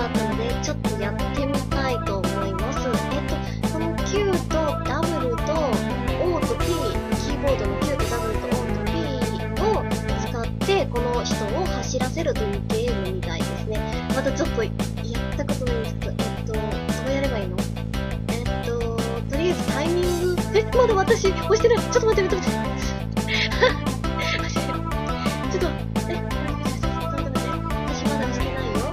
があったので、ちょっとやってみたいと思います。この Q と W と O と P、キーボードの Q と W と O と P を使って、この人を走らせるというゲームみたいですね。またちょっとやったことないんですけど、どうやればいいの？とりあえずタイミング、まだ私押してない。ちょっと待って、ちょっと、ちょっと、私まだ押してないよ。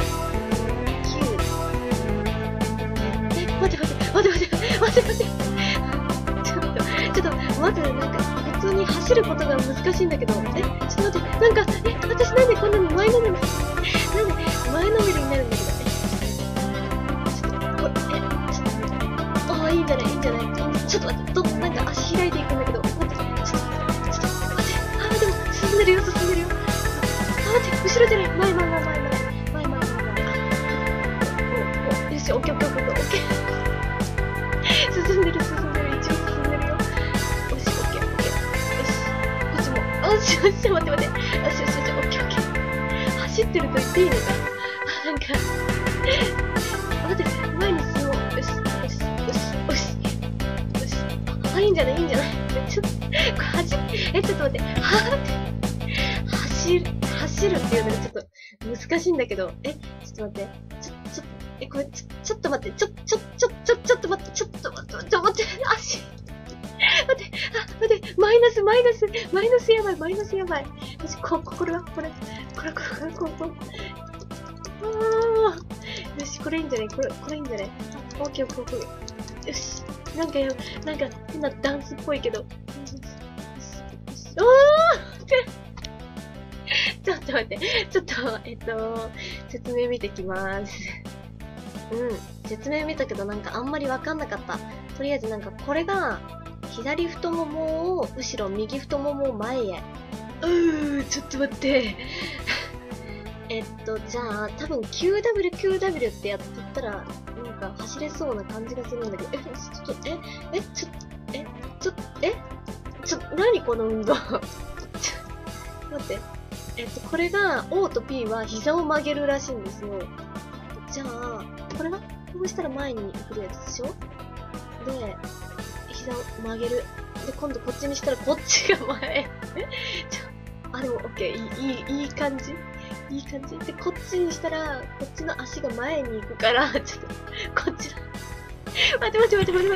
待って。ちょっと待って、なんか、普通に走ることが難しいんだけど、ちょっと待って、なんか、私なんでこんなに前のめりになるんだけど、いいんじゃないちょっと待って、なんか足開いていくんだけど、待って、でも、進んでるよ。待って、後ろじゃない、前。よし、オッケー。進んでる、一応進んでるよ。よし、オッケー。よし、こっちも。よし、待って。よし、オッケー。走ってると言っていいのか。なんか、待って、前に進もう。よし。いいんじゃないちょっと、これちょっと待って、走るっていうのがちょっと難しいんだけど、ちょっと待って、これ、ちょっと待って、ちょっと待って、足、待って、マイナスやばい。よし、これはよし、これいいんじゃないこれいいんじゃないオッケー。よし。なんか変なダンスっぽいけど。ちょっと待って。説明見てきます。説明見たけどなんかあんまりわかんなかった。とりあえずなんかこれが、左太ももを後ろ、右太ももを前へ。ちょっと待って。じゃあ、多分 QW ってやったら、なんか走れそうな感じがするんだけど、何この運動待って。これが、O と P は膝を曲げるらしいんですよ。じゃあ、これはこうしたら前に行くやつでしょ？で、膝を曲げる。で、今度こっちにしたらこっちが前。でも、オッケー。いい感じ。で、こっちにしたら、こっちの足が前に行くから、ちょっと、こっちだ。待って。ちょっと待って。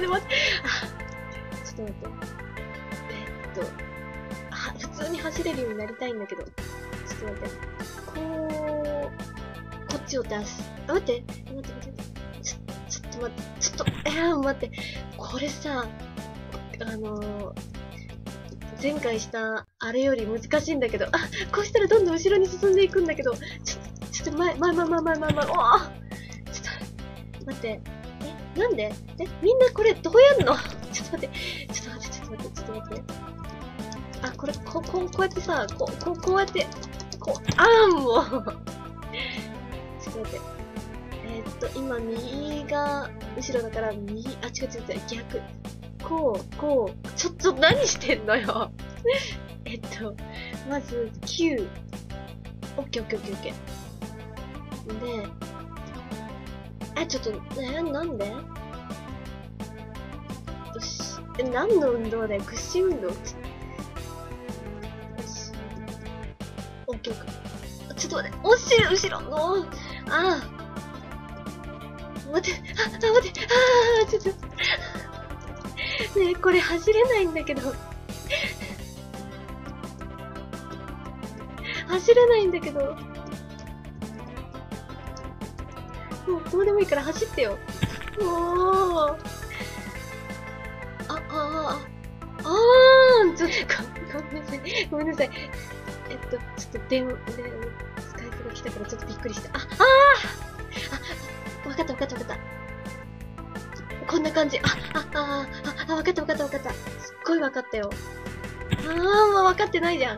普通に走れるようになりたいんだけど。ちょっと待って。こっちを出す。待って。ちょっと待って。これさ、前回したあれより難しいんだけど、こうしたらどんどん後ろに進んでいくんだけど、ちょっと前。ちょっと待って。なんで？みんなこれどうやんの？ちょっと待って。これ、こうやってさ、こうやって、もう。ちょっと待って。今右が後ろだから違う、逆。ちょっと何してんのよ。まず、Q。オッケー。で、ちょっと、なんで？よし。何の運動だよ？屈伸運動？よし。オッケー。ちょっと待って、後ろの、待って、ちょっと。ねえ、これ走れないんだけど。もうどうでもいいから走ってよ。もう。ちょっとごめんなさい。ちょっと電話、スカイプが来たからちょっとびっくりした。わかった。こんな感じ。わかった。すっごいわかったよ。もうわかってないじゃん。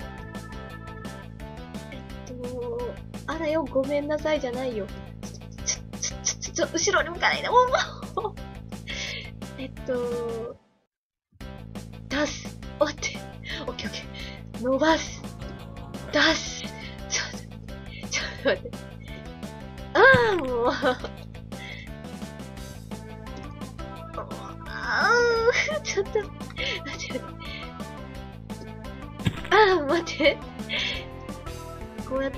あらよ、ごめんなさいじゃないよ。後ろに向かないで。出す。待って。オッケー。伸ばす。出す。ちょっと待って。 ああ、もう。ああ、ちょっと、待って。ああ、待って。こうやって。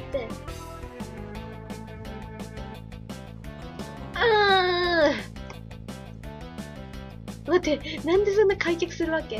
ああ。待って、なんでそんな開脚するわけ？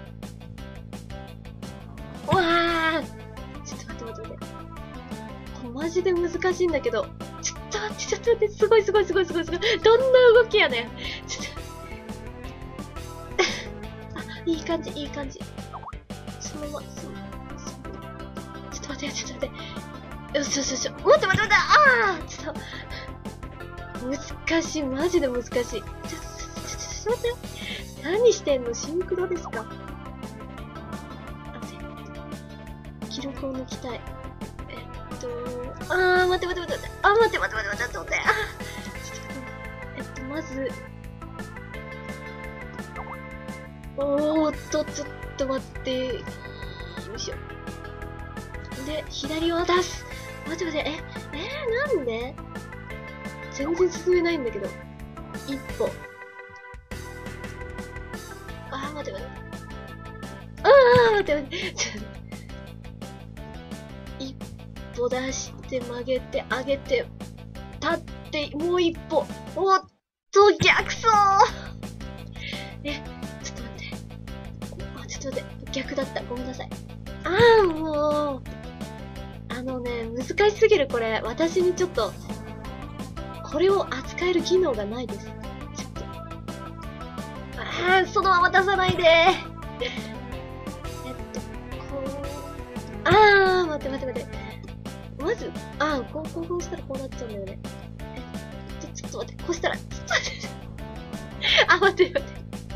わあ。ちょっと待って。これマジで難しいんだけど。ちょっと待って。すごい。どんな動きやねん。ちょっと。あ、いい感じ。そのまま、ちょっと待って。よし。待って。ああちょっと。難しい。マジで難しい。ちょっと待って。何してんの？シンクロですか？記録を抜きたい。待って。待って。まず、ちょっと待って。よいしょ。で、左を出す。待って。なんで？全然進めないんだけど。一歩。待って。一歩出して曲げて上げて立ってもう一歩。おっと逆走。ちょっと待って。逆だった。ごめんなさい。もう。難しすぎるこれ。私にちょっとこれを扱える機能がないです。ちょっと。そのまま出さないで。待って。まず、こうしたらこうなっちゃうんだよね。ちょっと待って、こうしたら、待って。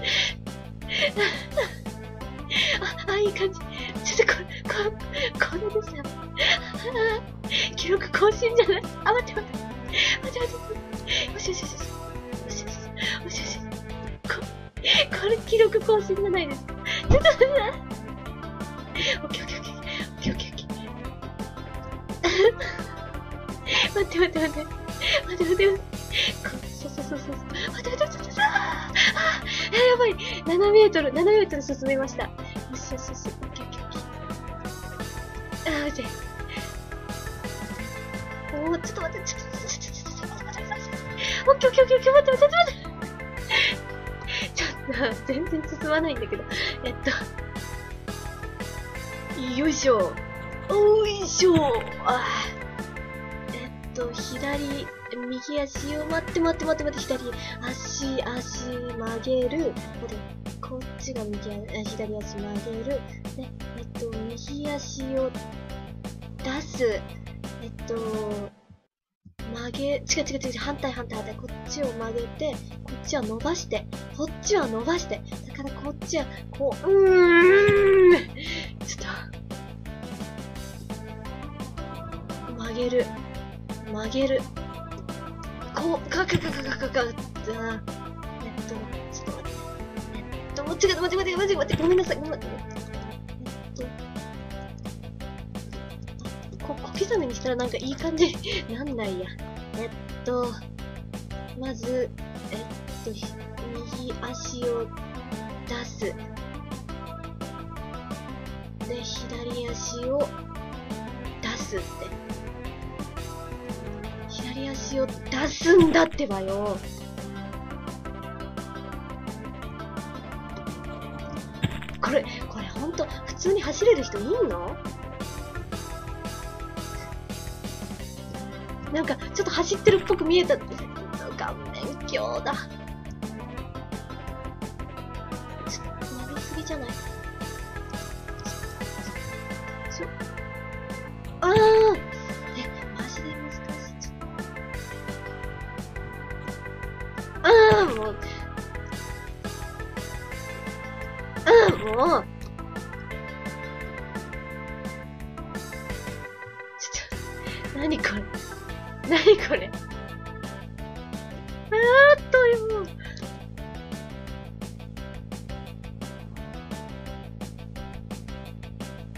いい感じ。ちょっとこれですよ。記録更新じゃない？待って。よし。これ記録更新じゃないですか。ちょっと待って。オッケー。待って。そう。待って。やばい。7メートル進めました。よし。オッケー。待って。ちょっと待って。オッケー。待って。ちょっと、全然進まないんだけど。よいしょ。右足を待って、左足曲げる。こっちが左足曲げる。で、右足を出す。違う。反対。こっちを曲げて、こっちは伸ばして。だからこっちは、こう、ちょっと。曲げる。こう、ちょっと待って。待って、ごめんなさい。小刻みにしたらなんかいい感じなんないや。まず、右足を出す。で、左足を出すって。左足を出すんだってばよ。これほんと、普通に走れる人いんの？なんか、ちょっと走ってるっぽく見えた。顔面鏡だ。ちょっと曲げすぎじゃない？マジで難しい。もう。ちょっと、何これ。もう。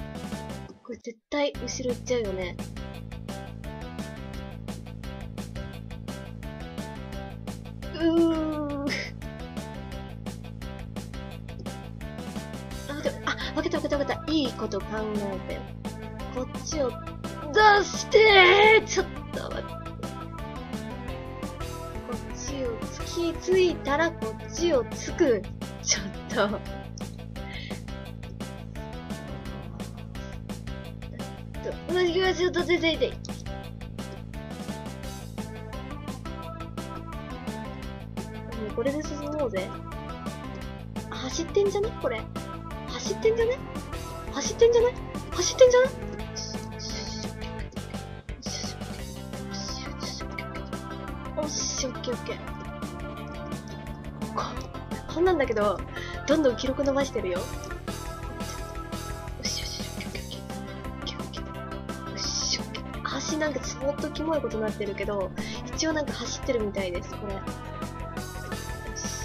これ絶対後ろ行っちゃうよね。 けたわかったわかった。いいこと考えたよ。こっちを出してちょっと待って。こっちを突きついたらこっちをつく。ちょっと。もしもし、ちょっと出ていて。もうこれで進もうぜ。走ってんじゃねこれ。走ってんじゃね走ってんじゃない走ってんじゃないおっし、オッケーオッケー。こんなんだけど、どんどん記録伸ばしてるよ。よしよし、オッケーオッケーオッケーオッケー。よし、オッケー。足なんかちょっとキモいことになってるけど、一応なんか走ってるみたいです、これ。よし。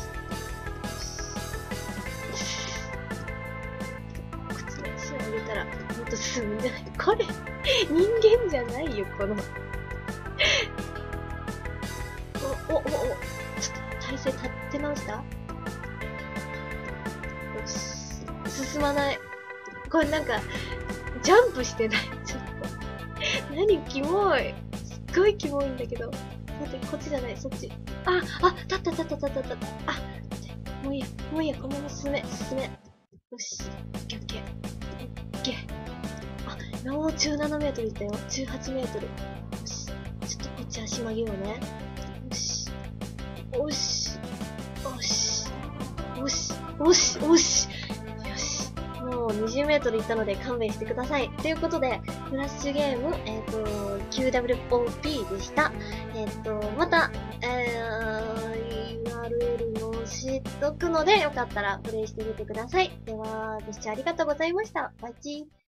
靴の足を上げたら、もっと進むんじゃないこれ、人間じゃないよ、この。ちょっと体勢立ってました？よし。進まない。これなんか、ジャンプしてない。ちょっと。何キモい。すっごいキモいんだけど。待って、こっちじゃない、そっち。立った。もういいや、このまま進め。よし。オッケーオッケー。オッケー。もう17メートルいったよ。18メートル。よし。ちょっとこっち足曲げようね。よし。もう20メートルいったので勘弁してください。ということで、フラッシュゲーム、QWOP でした。また、URL 載せとくので、よかったらプレイしてみてください。では、ご視聴ありがとうございました。バイチー。